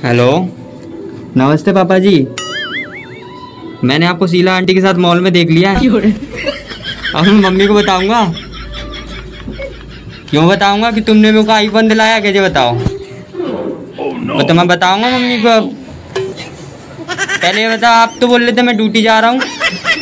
Hello, नमस्ते पापा जी। मैंने आपको शीला आंटी के साथ मॉल में देख लिया है। अब मैं मम्मी को बताऊंगा। क्यों बताऊंगा कि तुमने मेरे को आईफोन दिलाया? कैसे बताओ? तो मैं बताऊंगा मम्मी को। अब पहले ये बताओ, आप तो बोल रहे थे मैं ड्यूटी जा रहा हूँ।